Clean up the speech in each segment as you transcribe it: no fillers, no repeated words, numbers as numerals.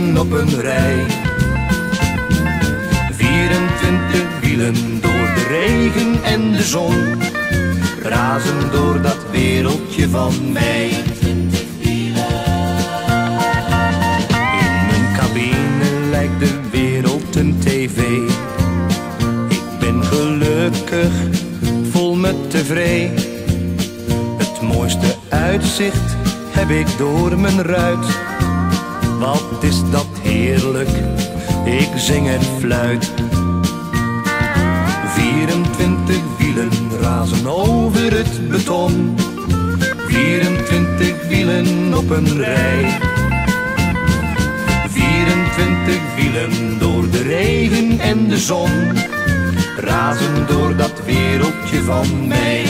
wielen op een rij. 24 wielen door de regen en de zon, razen door dat wereldje van mij. In mijn cabine lijkt de wereld een tv. Ik ben gelukkig, vol met tevreden. Het mooiste uitzicht heb ik door mijn ruit. Wat is dat heerlijk, ik zing en fluit. 24 wielen razen over het beton, 24 wielen op een rij. 24 wielen door de regen en de zon, razen door dat wereldje van mij.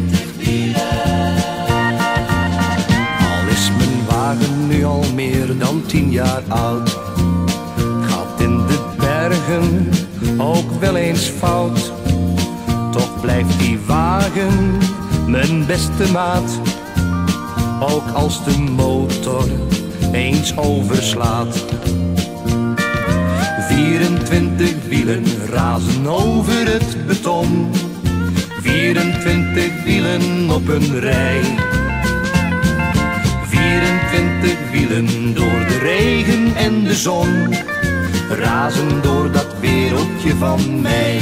Al is mijn wagen nu al meer dan 10 jaar oud, gaat in de bergen ook wel eens fout. Toch blijft die wagen mijn beste maat, ook als de motor eens overslaat. 24 wielen razen over het beton, 24 wielen op een rij. 24 wielen door de regen en de zon, razen door dat wereldje van mij.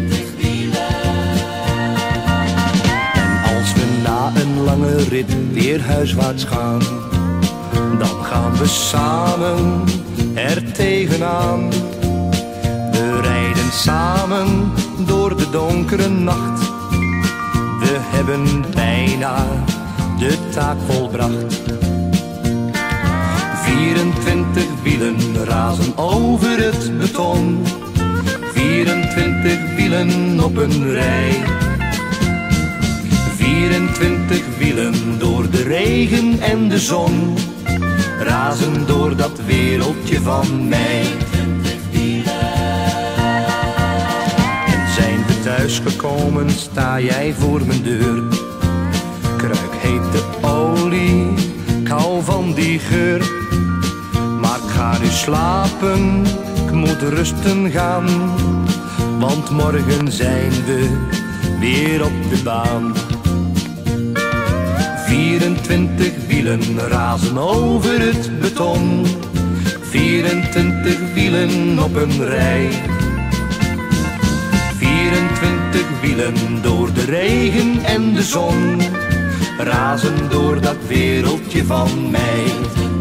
En als we na een lange rit weer huiswaarts gaan, dan gaan we samen er tegenaan. We rijden samen door de donkere nacht. We hebben bijna de taak volbracht. 24 wielen razen over het beton, 24 wielen op een rij. 24 wielen door de regen en de zon, razen door dat wereldje van mij. En zijn we thuisgekomen, sta jij voor mijn deur. Kruik hete olie, ik hou van die geur. Maar ik ga nu slapen, ik moet rusten gaan, want morgen zijn we weer op de baan. 24 wielen razen over het beton, 24 wielen op een rij. 24 wielen door de regen en de zon, razen door dat wereldje van mij.